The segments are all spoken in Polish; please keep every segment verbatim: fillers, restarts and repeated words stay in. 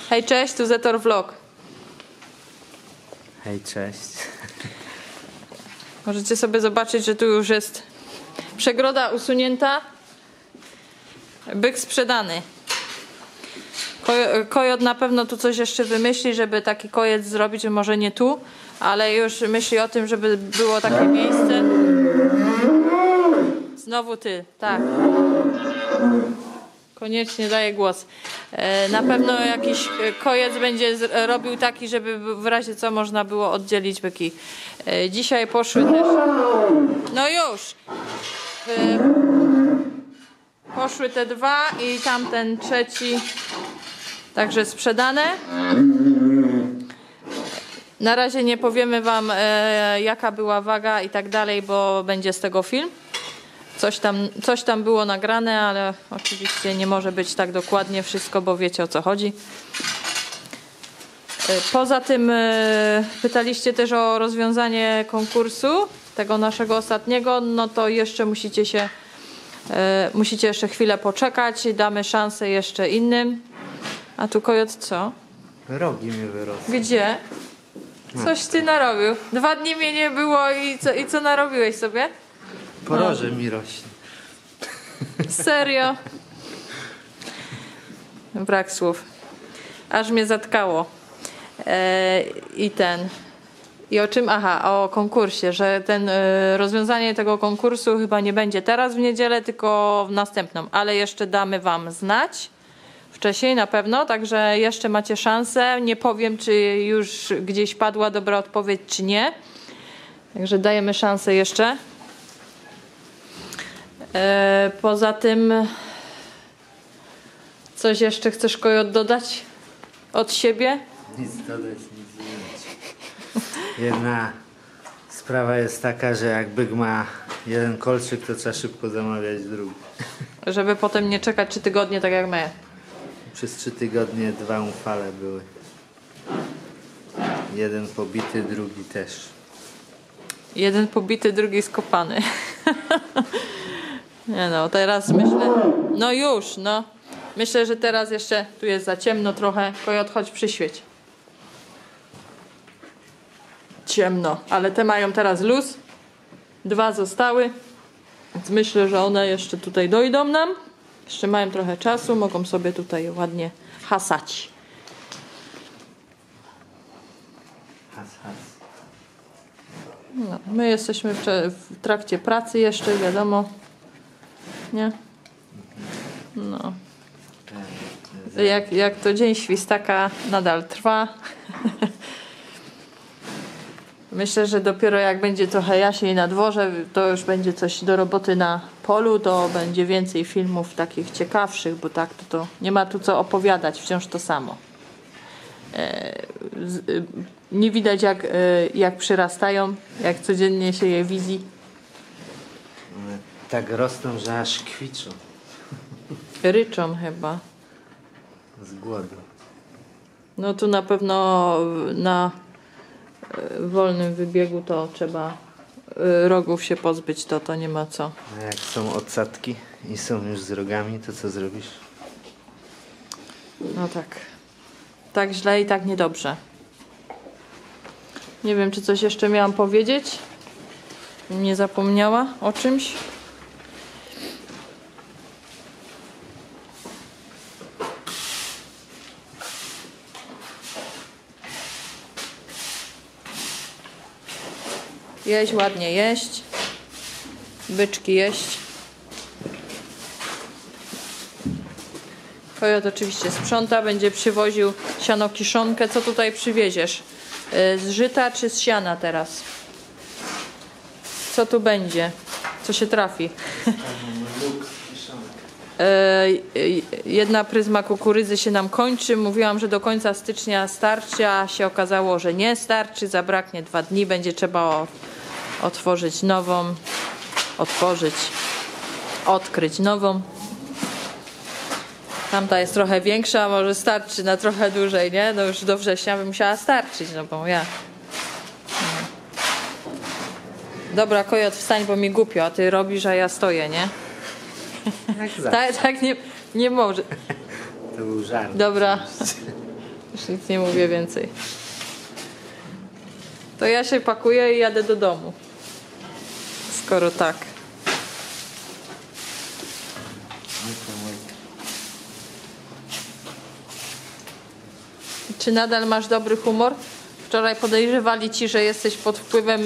Hej, cześć, tu Zetor Vlog. Hej, cześć. Możecie sobie zobaczyć, że tu już jest przegroda usunięta. Byk sprzedany. Kojot na pewno tu coś jeszcze wymyśli, żeby taki kojec zrobić, może nie tu, ale już myśli o tym, żeby było takie miejsce. Znowu ty, tak. Koniecznie daję głos. Na pewno jakiś kojec będzie robił taki, żeby w razie co można było oddzielić byki. Dzisiaj poszły też. No już. Poszły te dwa i tamten trzeci. Także sprzedane. Na razie nie powiemy wam jaka była waga i tak dalej, bo będzie z tego film. Coś tam, coś tam było nagrane, ale oczywiście nie może być tak dokładnie wszystko, bo wiecie o co chodzi. Poza tym pytaliście też o rozwiązanie konkursu, tego naszego ostatniego, no to jeszcze musicie się, musicie jeszcze chwilę poczekać, damy szansę jeszcze innym. A tu kojot co? Rogi mi wyrosły. Gdzie? Coś ty narobił. Dwa dni mnie nie było i co, i co narobiłeś sobie? Poroże mi rośnie. Serio? Brak słów. Aż mnie zatkało. E, I ten. I o czym? Aha, o konkursie, że ten e, rozwiązanie tego konkursu chyba nie będzie teraz w niedzielę, tylko w następną, ale jeszcze damy wam znać. Wcześniej na pewno, także jeszcze macie szansę. Nie powiem, czy już gdzieś padła dobra odpowiedź, czy nie. Także dajemy szansę jeszcze. E, poza tym coś jeszcze chcesz, Kojot, dodać od siebie? Nic dodać, nic zmienić. Jedna sprawa jest taka, że jak byk ma jeden kolczyk, to trzeba szybko zamawiać drugi. Żeby potem nie czekać trzy tygodnie tak jak my. Przez trzy tygodnie dwa umfale były. Jeden pobity, drugi też. Jeden pobity, drugi skopany. Nie no, teraz myślę... No już, no. Myślę, że teraz jeszcze... Tu jest za ciemno trochę. Kojot, chodź przyświeć. Ciemno. Ale te mają teraz luz. Dwa zostały. Więc myślę, że one jeszcze tutaj dojdą nam. Jeszcze mają trochę czasu. Mogą sobie tutaj ładnie hasać. Has, has. No, my jesteśmy w, w trakcie pracy jeszcze, wiadomo. Nie? No. Jak, jak to dzień świstaka nadal trwa. Myślę, że dopiero jak będzie trochę jaśniej na dworze, to już będzie coś do roboty na polu, to będzie więcej filmów takich ciekawszych, bo tak to, to nie ma tu co opowiadać, wciąż to samo. E, z, e, nie widać jak, e, jak przyrastają, jak codziennie się je widzi. One tak rosną, że aż kwiczą. Ryczą chyba. Z głodu. No tu na pewno na wolnym wybiegu to trzeba rogów się pozbyć, to to nie ma co. A jak są odsadki i są już z rogami, to co zrobisz? No tak. Tak źle i tak niedobrze. Nie wiem, czy coś jeszcze miałam powiedzieć. Nie zapomniała o czymś. Jeść, ładnie jeść. Byczki jeść. Kojot oczywiście sprząta, będzie przywoził sianokiszonkę. Co tutaj przywieziesz? Z żyta czy z siana teraz? Co tu będzie? Co się trafi? Jedna pryzma kukurydzy się nam kończy. Mówiłam, że do końca stycznia starczy, a się okazało, że nie starczy. Zabraknie dwa dni. Będzie trzeba otworzyć nową. Otworzyć. Odkryć nową. Tamta jest trochę większa, może starczy na trochę dłużej, nie? No już do września by musiała starczyć, no bo ja... Dobra, Kojot, wstań, bo mi głupio, a ty robisz, a ja stoję, nie? Jak tak tak nie, nie może. To był żart. Dobra. Już nic nie mówię więcej. To ja się pakuję i jadę do domu. Skoro tak. Czy nadal masz dobry humor? Wczoraj podejrzewali ci, że jesteś pod wpływem...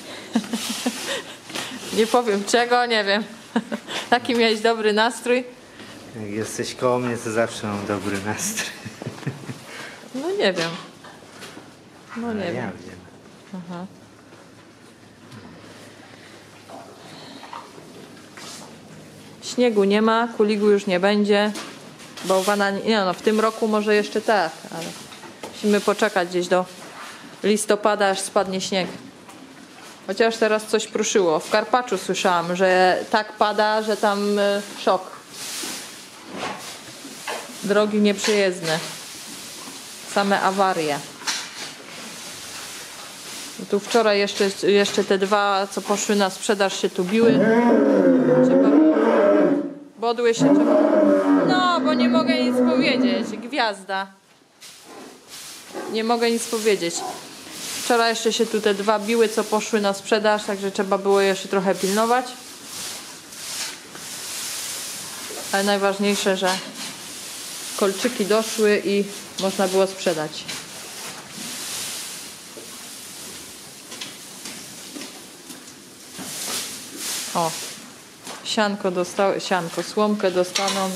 nie powiem czego, nie wiem. Taki miałeś dobry nastrój? Jak jesteś koło mnie, to zawsze mam dobry nastrój. No nie wiem. No nie ja wiem. wiem. Aha. Śniegu nie ma, kuligu już nie będzie. Bałwana nie, nie no, w tym roku może jeszcze tak, ale musimy poczekać gdzieś do listopada, aż spadnie śnieg. Chociaż teraz coś pruszyło. W Karpaczu słyszałam, że tak pada, że tam y, szok. Drogi nieprzejezdne. Same awarie. Tu wczoraj jeszcze, jeszcze te dwa, co poszły na sprzedaż, się tu biły. Trzeba... Bodły się. Trzeba... No, bo nie mogę nic powiedzieć. Gwiazda. Nie mogę nic powiedzieć. Wczoraj jeszcze się tu te dwa biły, co poszły na sprzedaż, także trzeba było jeszcze trochę pilnować. Ale najważniejsze, że kolczyki doszły i można było sprzedać. O, sianko dostały, sianko, słomkę dostaną.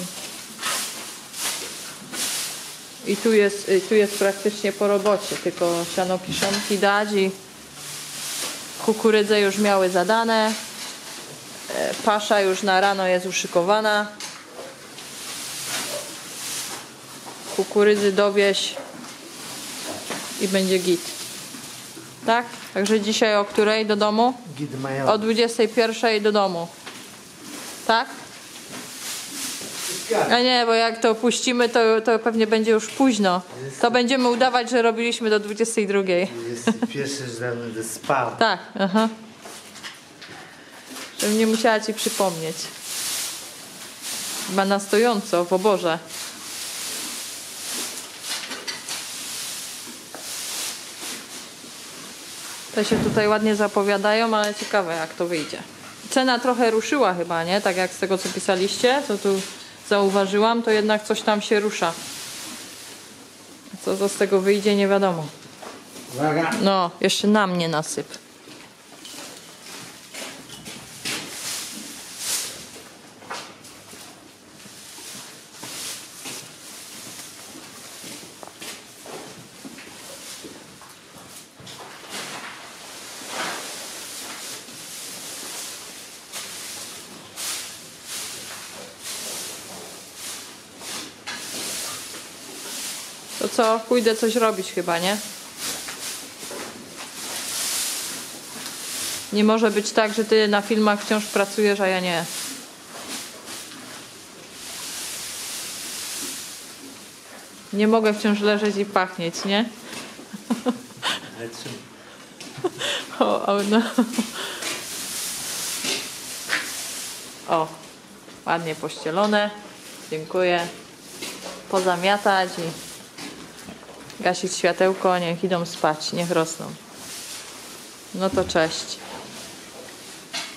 I tu jest, tu jest praktycznie po robocie, tylko siano kiszonki dać i kukurydzę już miały zadane. Pasza już na rano jest uszykowana. Kukurydzy dowieź i będzie git. Tak? Także dzisiaj o której do domu? Git mają. O dwudziestej pierwszej do domu. Tak? A nie, bo jak to puścimy, to, to pewnie będzie już późno. To będziemy udawać, że robiliśmy do dwudziestej drugiej. Jest pierwszy, że będę spał. Tak, aha. Żebym nie musiała ci przypomnieć. Chyba na stojąco, w oborze. Te się tutaj ładnie zapowiadają, ale ciekawe jak to wyjdzie. Cena trochę ruszyła chyba, nie? Tak jak z tego co pisaliście, co tu zauważyłam, to jednak coś tam się rusza. Co to z tego wyjdzie, nie wiadomo. Uwaga. No, jeszcze na mnie nasyp. To co? Pójdę coś robić chyba, nie? Nie może być tak, że ty na filmach wciąż pracujesz, a ja nie. Nie mogę wciąż leżeć i pachnieć, nie? Ale czym? O, o, no. O, ładnie pościelone. Dziękuję. Pozamiatać i gasić światełko, niech idą spać, niech rosną. No to cześć.